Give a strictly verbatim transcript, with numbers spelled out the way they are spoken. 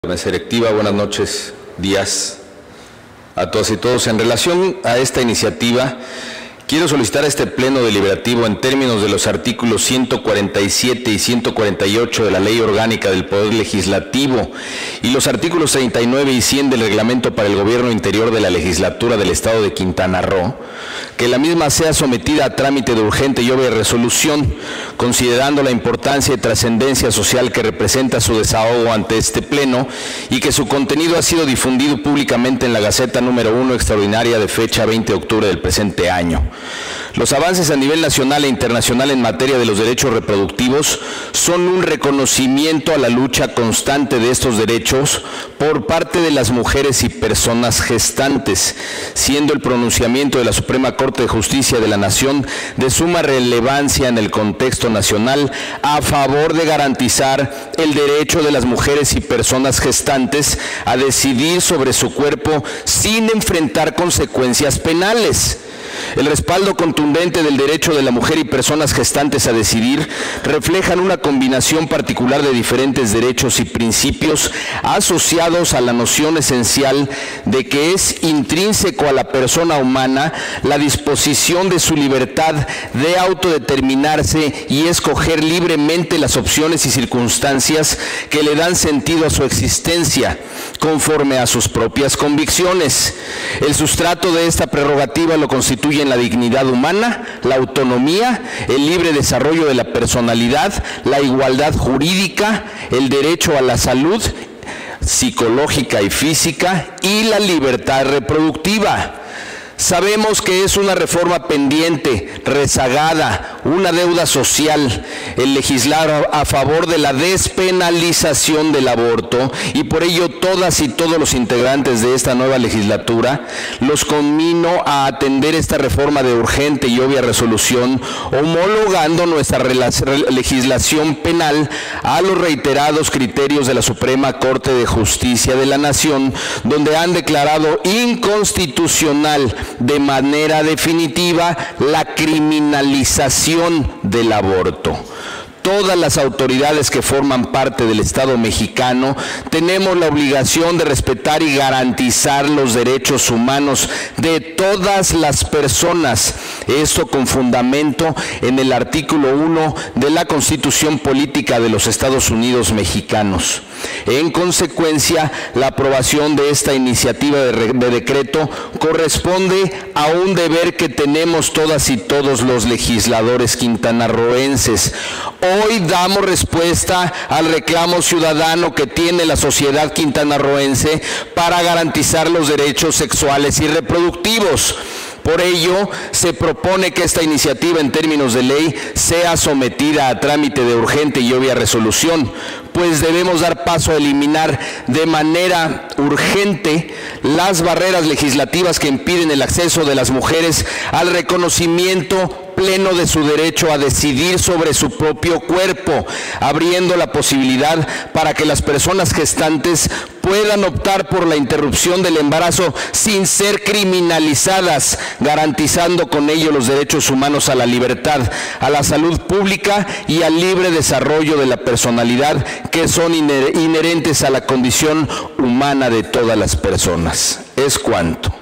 Mesa directiva, buenas noches, días a todas y todos. En relación a esta iniciativa, quiero solicitar a este Pleno Deliberativo, en términos de los artículos ciento cuarenta y siete y ciento cuarenta y ocho de la Ley Orgánica del Poder Legislativo y los artículos treinta y nueve y cien del Reglamento para el Gobierno Interior de la Legislatura del Estado de Quintana Roo, que la misma sea sometida a trámite de urgente y obvia resolución, considerando la importancia y trascendencia social que representa su desahogo ante este Pleno y que su contenido ha sido difundido públicamente en la Gaceta número uno extraordinaria de fecha veinte de octubre del presente año. Los avances a nivel nacional e internacional en materia de los derechos reproductivos son un reconocimiento a la lucha constante de estos derechos por parte de las mujeres y personas gestantes, siendo el pronunciamiento de la Suprema Corte de Justicia de la Nación de suma relevancia en el contexto nacional a favor de garantizar el derecho de las mujeres y personas gestantes a decidir sobre su cuerpo sin enfrentar consecuencias penales. El respaldo contundente del derecho de la mujer y personas gestantes a decidir reflejan una combinación particular de diferentes derechos y principios asociados a la noción esencial de que es intrínseco a la persona humana la disposición de su libertad de autodeterminarse y escoger libremente las opciones y circunstancias que le dan sentido a su existencia, conforme a sus propias convicciones. El sustrato de esta prerrogativa lo constituye en la dignidad humana, la autonomía, el libre desarrollo de la personalidad, la igualdad jurídica, el derecho a la salud psicológica y física y la libertad reproductiva. Sabemos que es una reforma pendiente, rezagada, una deuda social, el legislar a favor de la despenalización del aborto, y por ello todas y todos los integrantes de esta nueva legislatura los conmino a atender esta reforma de urgente y obvia resolución, homologando nuestra legislación penal a los reiterados criterios de la Suprema Corte de Justicia de la Nación, donde han declarado inconstitucional de manera definitiva la criminalización del aborto. Todas las autoridades que forman parte del Estado mexicano tenemos la obligación de respetar y garantizar los derechos humanos de todas las personas, esto con fundamento en el artículo uno de la Constitución Política de los Estados Unidos Mexicanos. En consecuencia, la aprobación de esta iniciativa de, de decreto corresponde a un deber que tenemos todas y todos los legisladores quintanarroenses. Hoy damos respuesta al reclamo ciudadano que tiene la sociedad quintanarroense para garantizar los derechos sexuales y reproductivos. Por ello, se propone que esta iniciativa en términos de ley sea sometida a trámite de urgente y obvia resolución, pues debemos dar paso a eliminar de manera urgente las barreras legislativas que impiden el acceso de las mujeres al reconocimiento pleno de su derecho a decidir sobre su propio cuerpo, abriendo la posibilidad para que las personas gestantes puedan optar por la interrupción del embarazo sin ser criminalizadas, garantizando con ello los derechos humanos a la libertad, a la salud pública y al libre desarrollo de la personalidad, que son inherentes a la condición humana de todas las personas. Es cuanto.